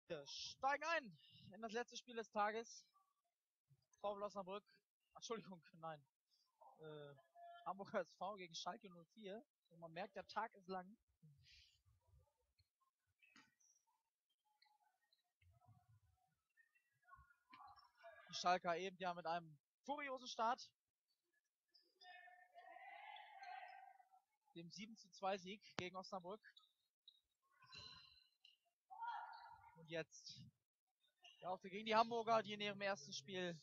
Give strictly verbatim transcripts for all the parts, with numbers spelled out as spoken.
Wir steigen ein in das letzte Spiel des Tages. VfL Osnabrück. Entschuldigung, nein. Äh, Hamburger S V gegen Schalke null vier. Und man merkt, der Tag ist lang. Die Schalker eben ja mit einem furiosen Start. Dem sieben zu zwei Sieg gegen Osnabrück. Und jetzt der Auftritt gegen die Hamburger, die in ihrem ersten Spiel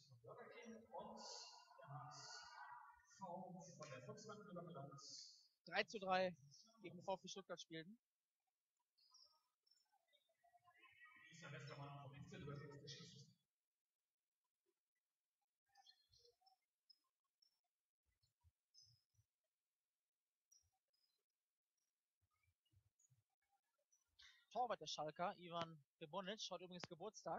drei zu drei gegen den VfB Stuttgart spielten. Torwart der Schalker, Ivan Bebonic, hat übrigens Geburtstag.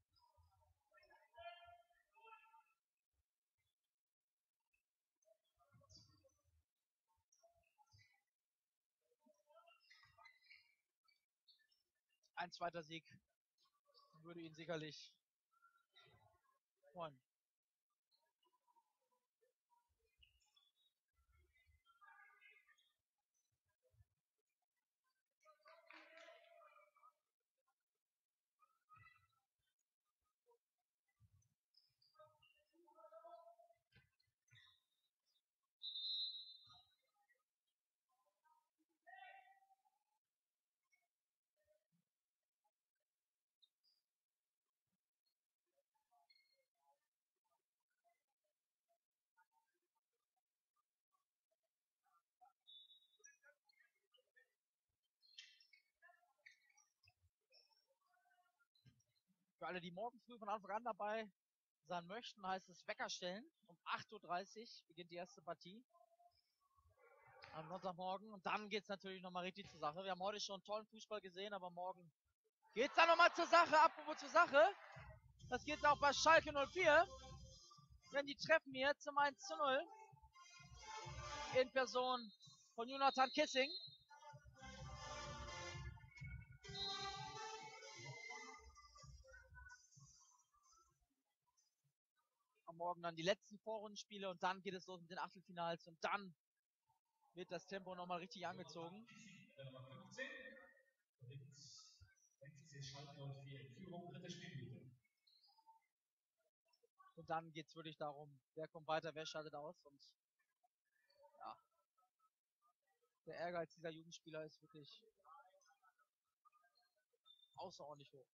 Ein zweiter Sieg würde ihn sicherlich freuen. Für alle, die morgen früh von Anfang an dabei sein möchten, heißt es Wecker stellen. Um acht Uhr dreißig beginnt die erste Partie. Am Sonntagmorgen. Und dann geht es natürlich nochmal richtig zur Sache. Wir haben heute schon tollen Fußball gesehen, aber morgen geht es dann nochmal zur Sache. Apropos zur Sache. Das geht auch bei Schalke null vier. Denn die treffen hier zum eins zu null. In Person von Jonathan Kissing. Am Morgen dann die letzten Vorrundenspiele und dann geht es los mit den Achtelfinals und dann wird das Tempo nochmal richtig angezogen. Und dann geht es wirklich darum, wer kommt weiter, wer schaltet aus. Und ja, der Ehrgeiz dieser Jugendspieler ist wirklich außerordentlich hoch.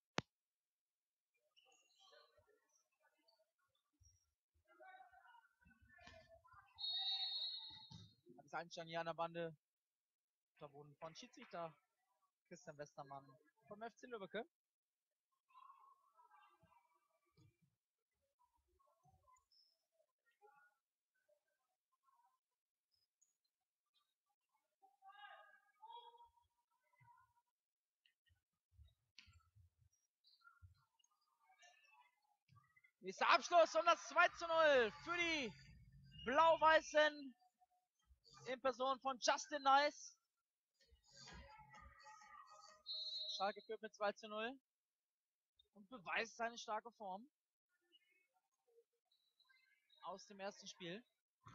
Das Einsteigen hier an der Bande unterbunden von Schiedsrichter Christian Westermann vom F C Lübbecke. Nächster Abschluss und das zwei zu null für die Blau-Weißen in Person von Justin Nice. Schalke führt mit zwei zu null und beweist seine starke Form aus dem ersten Spiel.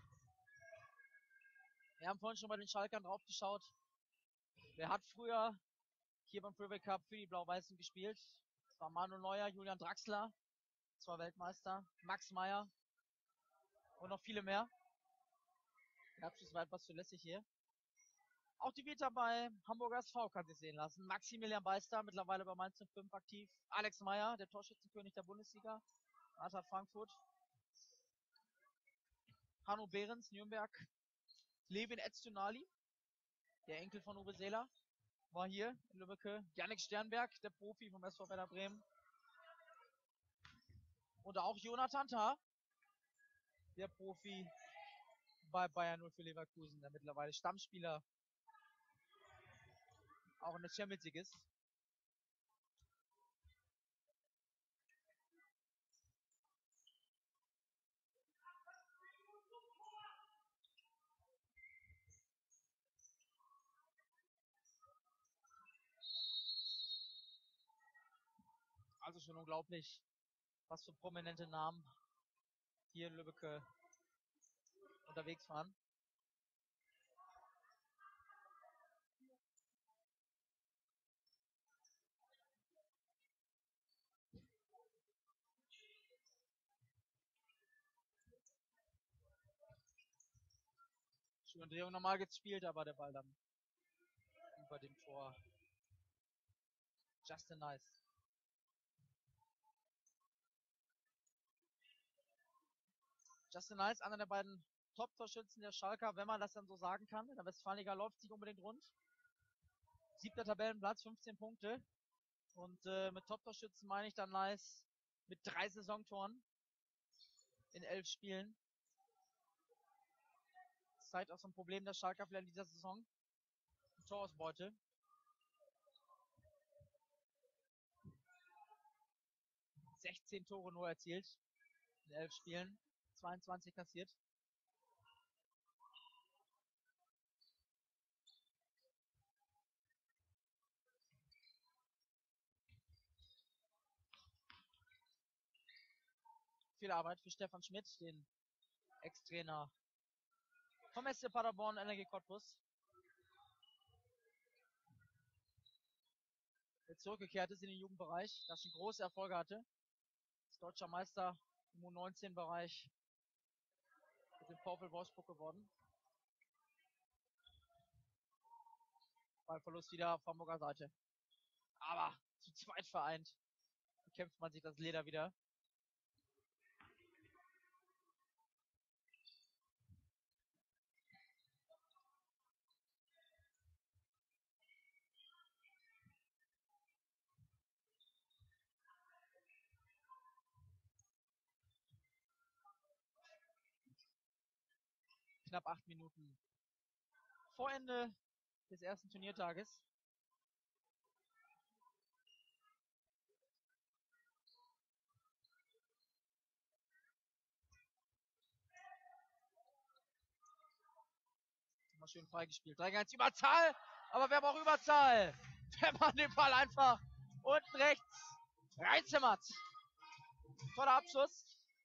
Wir haben vorhin schon bei den Schalkern drauf geschaut. Wer hat früher hier beim Freeway Cup für die Blau-Weißen gespielt? Das war Manuel Neuer, Julian Draxler, zwei Weltmeister, Max Meyer und noch viele mehr. Der Abschluss war etwas zu lässig hier. Auch die Vita bei Hamburger S V kann sich sehen lassen. Maximilian Beister, mittlerweile bei Mainz fünf aktiv. Alex Meyer, der Torschützenkönig der Bundesliga. Eintracht Frankfurt. Hanno Behrens, Nürnberg. Levin Öztunali, der Enkel von Uwe Seeler, war hier in Lübbecke. Jannik Sternberg, der Profi vom S V Werder Bremen. Und auch Jonathan Tah, der Profi bei Bayern null für Leverkusen, der mittlerweile Stammspieler auch in der Champions League ist. Also schon unglaublich, was für prominente Namen hier in Lübeck unterwegs waren. Schöne Drehung normal gespielt, aber der Ball dann über dem Tor. Justin Nice. Justin Nice, einer der beiden Top-Torschützen der Schalker, wenn man das dann so sagen kann. In der Westfalenliga läuft es nicht unbedingt rund. Siebter Tabellenplatz, fünfzehn Punkte. Und äh, mit Top-Torschützen meine ich dann Nice mit drei Saisontoren in elf Spielen. Das zeigt auch so ein Problem der Schalker vielleicht in dieser Saison. Die Torausbeute. sechzehn Tore nur erzielt in elf Spielen. zweiundzwanzig kassiert. Viel Arbeit für Stefan Schmidt, den Ex-Trainer vom S C Paderborn, N R G Cottbus. Der zurückgekehrt ist in den Jugendbereich, das schon große Erfolge hatte. Ist deutscher Meister im U neunzehn-Bereich mit dem VfL Wolfsburg geworden. Ballverlust wieder auf Hamburger Seite. Aber zu zweit vereint bekämpft man sich das Leder wieder. Knapp acht Minuten vor Ende des ersten Turniertages. Mal schön freigespielt. drei gegen eins Überzahl, aber wer braucht Überzahl? Wenn man den Ball einfach unten rechts reinzimmert. Toller Abschluss.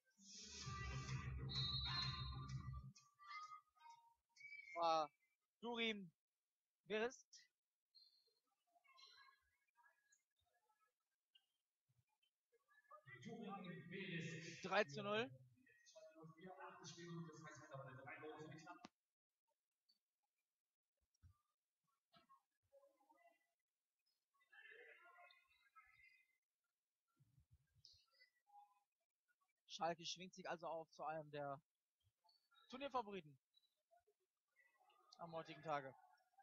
War Durim Wirist. drei zu null. Schalke schwingt sich also auf zu einem der Turnierfavoriten am heutigen Tage.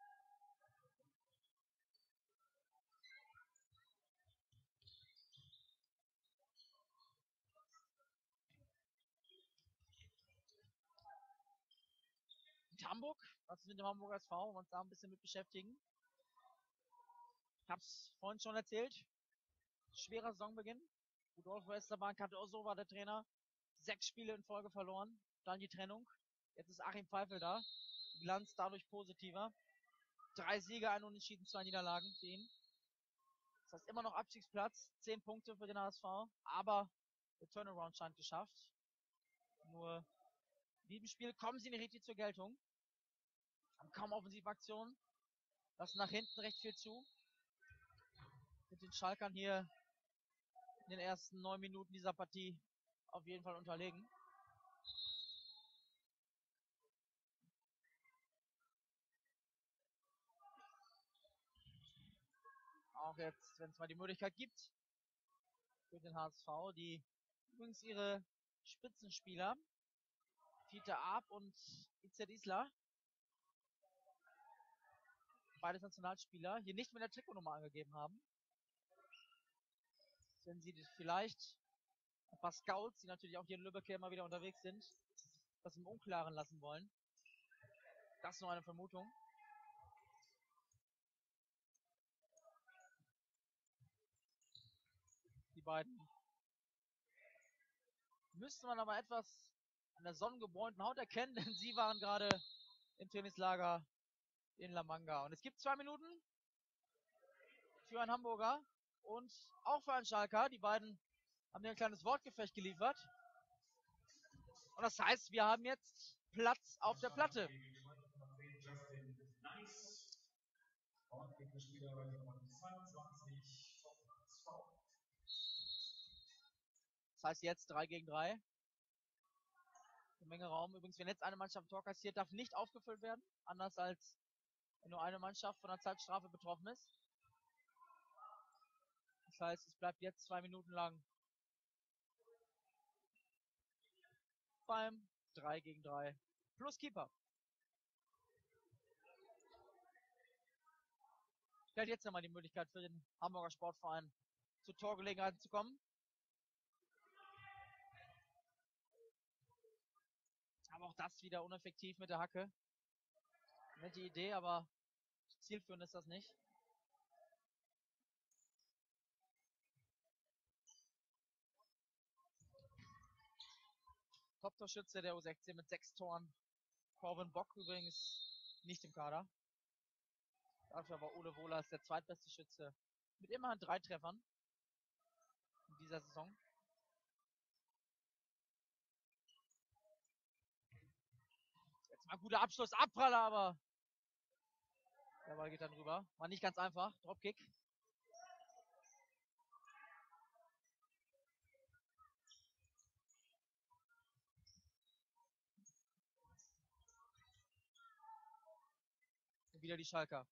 Und Hamburg, was ist mit dem Hamburger S V? Wollen wir uns da ein bisschen mit beschäftigen. Ich habe es vorhin schon erzählt. Schwerer Saisonbeginn. Rudolf Westerbank, Cardoso war der Trainer. Sechs Spiele in Folge verloren. Dann die Trennung. Jetzt ist Achim Pfeiffer da. Bilanz dadurch positiver. Drei Siege, ein Unentschieden, zwei Niederlagen für ihn. Das heißt immer noch Abstiegsplatz. Zehn Punkte für den H S V. Aber der Turnaround scheint geschafft. Nur in diesem Spiel kommen sie nicht richtig zur Geltung. Haben kaum Offensivaktionen. Lassen nach hinten recht viel zu. Mit den Schalkern hier in den ersten neun Minuten dieser Partie auf jeden Fall unterlegen. Auch jetzt, wenn es mal die Möglichkeit gibt, für den H S V, die übrigens ihre Spitzenspieler, Fiete Arp und Izet Isla, beides Nationalspieler, hier nicht mit der Trikotnummer angegeben haben. Wenn sie vielleicht ein paar Scouts, die natürlich auch hier in Lübeck immer wieder unterwegs sind, das im Unklaren lassen wollen. Das ist nur eine Vermutung. Die beiden müsste man aber etwas an der sonnengebräunten Haut erkennen, denn sie waren gerade im Trainingslager in La Manga. Und es gibt zwei Minuten für einen Hamburger. und auch für einen Schalker. Die beiden haben hier ein kleines Wortgefecht geliefert. Und das heißt, wir haben jetzt Platz auf der Platte. Das heißt jetzt drei gegen drei. Eine Menge Raum. Übrigens, wenn jetzt eine Mannschaft Tor kassiert, darf nicht aufgefüllt werden. Anders als wenn nur eine Mannschaft von der Zeitstrafe betroffen ist. Das heißt, es bleibt jetzt zwei Minuten lang beim drei gegen drei plus Keeper. Vielleicht jetzt nochmal die Möglichkeit für den Hamburger Sportverein zu Torgelegenheiten zu kommen. Aber auch das wieder uneffektiv mit der Hacke. Nette Idee, aber zielführend ist das nicht. Top-Torschütze der U sechzehn mit sechs Toren. Corwin Bock übrigens nicht im Kader. Dafür war Ole Wohlers der zweitbeste Schütze mit immerhin drei Treffern in dieser Saison. Jetzt mal ein guter Abschluss, Abpraller, aber der Ball geht dann rüber. War nicht ganz einfach. Dropkick. Und wieder die Schalker.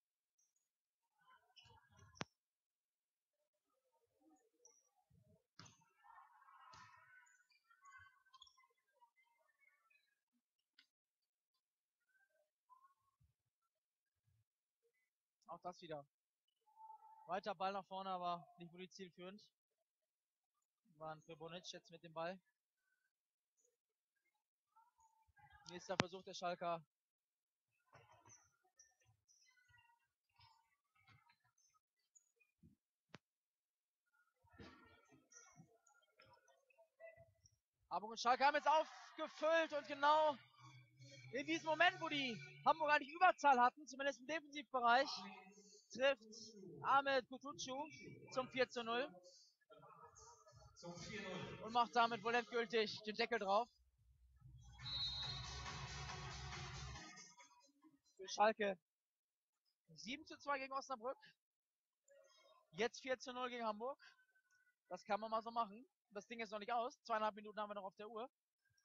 Auch das wieder. Weiter Ball nach vorne, aber nicht wirklich zielführend. War ein Prebonic jetzt mit dem Ball. Nächster Versuch der Schalker. Hamburg und Schalke haben jetzt aufgefüllt und genau in diesem Moment, wo die Hamburger eigentlich Überzahl hatten, zumindest im Defensivbereich, trifft Ahmed Kutucu zum vier zu null und macht damit wohl endgültig den Deckel drauf. Für Schalke sieben zu zwei gegen Osnabrück. Jetzt vier zu null gegen Hamburg. Das kann man mal so machen. Das Ding ist noch nicht aus. Zweieinhalb Minuten haben wir noch auf der Uhr.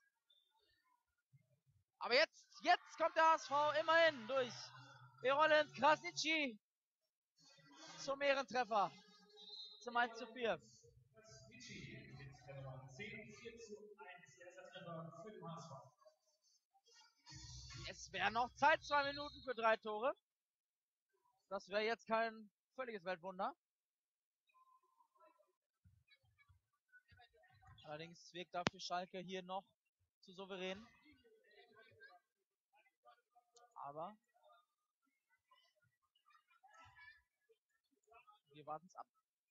Aber jetzt, jetzt kommt der H S V immerhin durch Erolend Krasnitschi zum Ehrentreffer. Zum eins zu vier. Es wäre noch Zeit, zwei Minuten für drei Tore. Das wäre jetzt kein völliges Weltwunder. Allerdings wirkt dafür Schalke hier noch zu souverän. Aber wir warten es ab.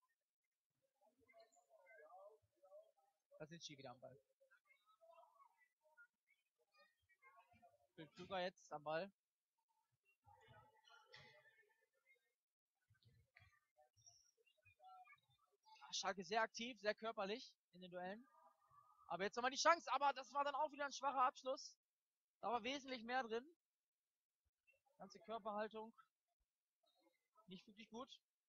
Da sind Ski wieder am Ball. Kluger jetzt am Ball. Schalke sehr aktiv, sehr körperlich in den Duellen. Aber jetzt nochmal die Chance. Aber das war dann auch wieder ein schwacher Abschluss. Da war wesentlich mehr drin. Ganze Körperhaltung. Nicht wirklich gut.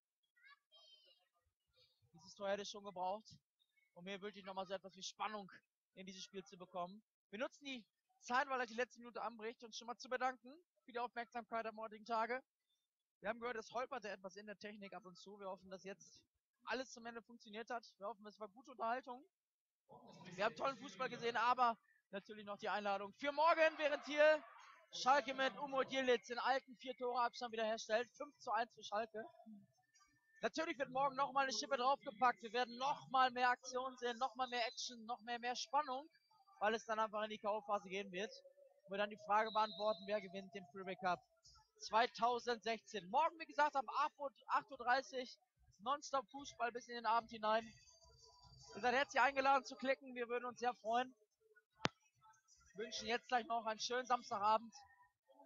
Dieses Tor hätte ich schon gebraucht, um hier wirklich nochmal so etwas wie Spannung in dieses Spiel zu bekommen. Wir nutzen die Zeit, weil er die letzte Minute anbricht, uns schon mal zu bedanken für die Aufmerksamkeit am heutigen Tage. Wir haben gehört, es holperte etwas in der Technik ab und zu. Wir hoffen, dass jetzt alles zum Ende funktioniert hat. Wir hoffen, es war gute Unterhaltung. Wir haben tollen Fußball gesehen, aber natürlich noch die Einladung für morgen, während hier Schalke mit Umut Yildiz den alten vier Tore Abstand wiederherstellt. fünf zu eins für Schalke. Natürlich wird morgen nochmal eine Schippe draufgepackt. Wir werden nochmal mehr Aktion sehen, nochmal mehr Action, noch mehr, mehr Spannung, weil es dann einfach in die K O-Phase gehen wird. Und wir dann die Frage beantworten, wer gewinnt den Freeway Cup zweitausendsechzehn. Morgen, wie gesagt, ab acht Uhr dreißig Nonstop Fußball bis in den Abend hinein. Ihr seid herzlich eingeladen zu klicken. Wir würden uns sehr freuen. Wir wünschen jetzt gleich noch einen schönen Samstagabend.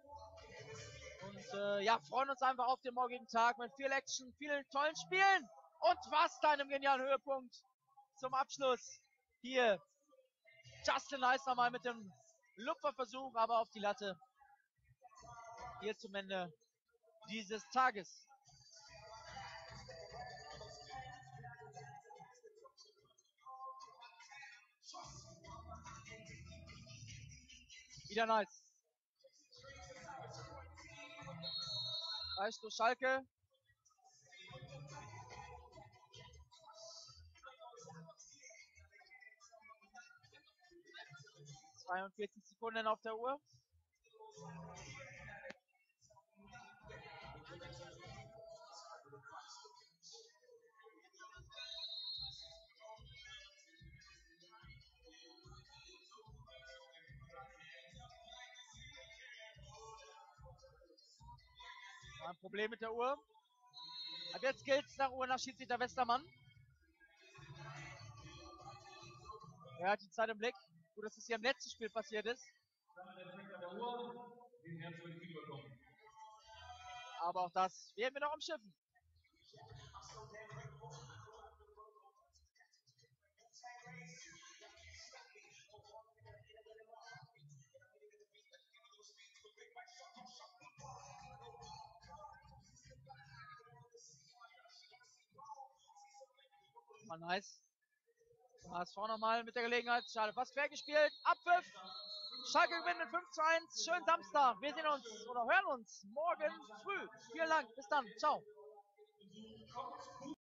Und äh, ja, freuen uns einfach auf den morgigen Tag mit viel Action, vielen tollen Spielen. Und was da einem genialen Höhepunkt zum Abschluss. Hier Justin Leistner mal mit dem Lupferversuch, aber auf die Latte. Hier zum Ende dieses Tages. Wieder nice. Freistoß Schalke. zweiundvierzig Sekunden auf der Uhr. Ein Problem mit der Uhr. Ab jetzt gilt es nach Uhr nach Schiedsrichter Westermann. Er hat die Zeit im Blick. Gut, dass es hier im letzten Spiel passiert ist. Aber auch das werden wir noch umschiffen. Mal nice. H S V nochmal mit der Gelegenheit. Schade, fast fair gespielt. Abpfiff. Schalke gewinnt mit fünf zu eins. Schönen Samstag. Wir sehen uns oder hören uns morgen früh. Vielen Dank. Bis dann. Ciao.